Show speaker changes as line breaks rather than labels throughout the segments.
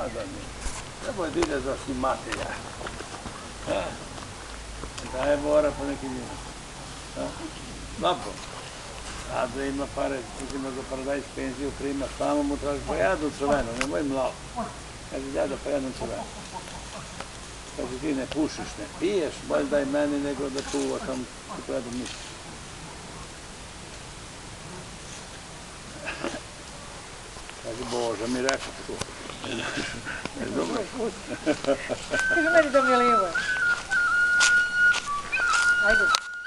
A da mi. Trebao je da ide za snimatelja. Da je mora po nekim njima. Dobro. A da ima pare, uzima za paradajz penziju, prima, samo mu traži, pa jednu crvenu, nemoj mlao. Kaže, dada, pa jednu crvenu. Kaže, ti ne pušiš, ne piješ, bolj daj meni nego da tu sam ti pojedom ništa. Kaže, Bože, mi rekao tu. Dobro.
Kaže meni da mi je lijevo. Ajde.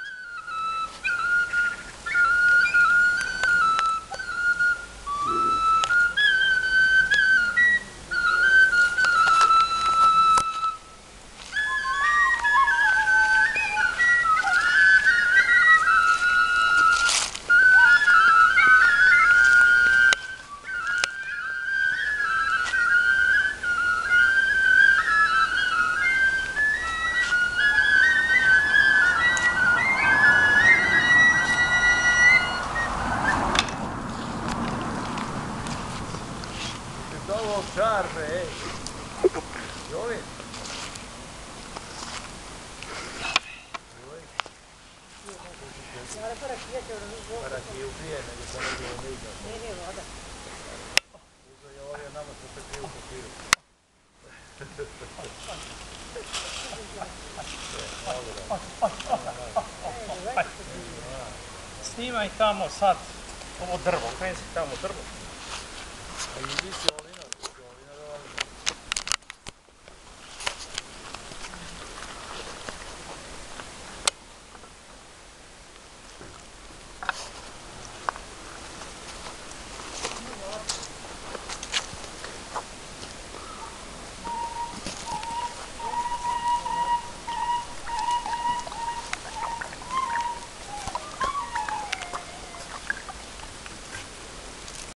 Ovo čar, bre, ej. Jovi? Parakiju pije, nego se ne bilo niđa.
Nije voda.
Uzo je ovdje nama što se kriju po piru.
Snimaj tamo sad ovo drvo, kreni si tamo drvo.
A idi si ovdje.